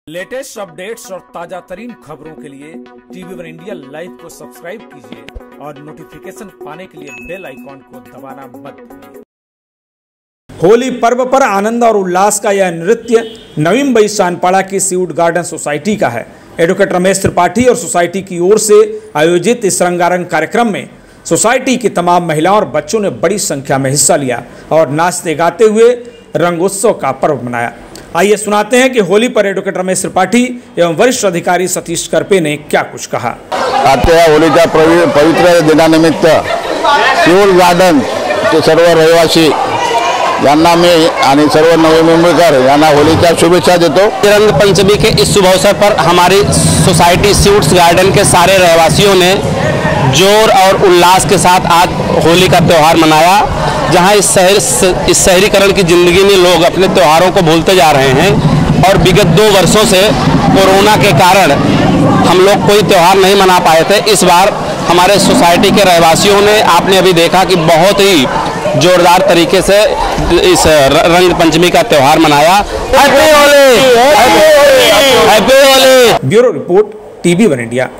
Latest updates और ताजा तरीन खबरों के लिए टीवी वन इंडिया लाइव को सब्सक्राइब कीजिए और नोटिफिकेशन पाने के लिए बेल आइकॉन को दबाना मत भूलिए। होली पर्व पर आनंद और उल्लास का यह नृत्य नवी मुंबई सानपाड़ा की सीवुड गार्डन सोसाइटी का है। एडवोकेट रमेश त्रिपाठी और सोसाइटी की ओर से आयोजित इस रंगारंग कार्यक्रम में सोसाइटी की तमाम महिलाओं और बच्चों ने बड़ी संख्या में हिस्सा लिया और नाचते गाते हुए रंगोत्सव का पर्व मनाया। आइए सुनाते हैं कि होली पर एडवोकेट रमेश त्रिपाठी एवं वरिष्ठ अधिकारी सतीश करपे ने क्या कुछ कहा। आजच्या होलीच्या पवित्र दिनानिमित्त सीवुड गार्डन के सर्व रहिवासी यांना मी आणि सर्व नवी मुंबईकर यांना होलीच्या शुभेच्छा देतो। रंग पंचमी के इस शुभ अवसर पर हमारी सोसाइटी सीवुड गार्डन के सारे रहवासियों ने जोर और उल्लास के साथ आज होली का त्यौहार मनाया। जहां इस शहरीकरण की ज़िंदगी में लोग अपने त्योहारों को भूलते जा रहे हैं और विगत 2 वर्षों से कोरोना के कारण हम लोग कोई त्यौहार नहीं मना पाए थे। इस बार हमारे सोसाइटी के रहवासियों ने, आपने अभी देखा कि बहुत ही जोरदार तरीके से इस रंग पंचमी का त्यौहार मनाया। Happy Holi, happy Holi. Bureau report, TV one India.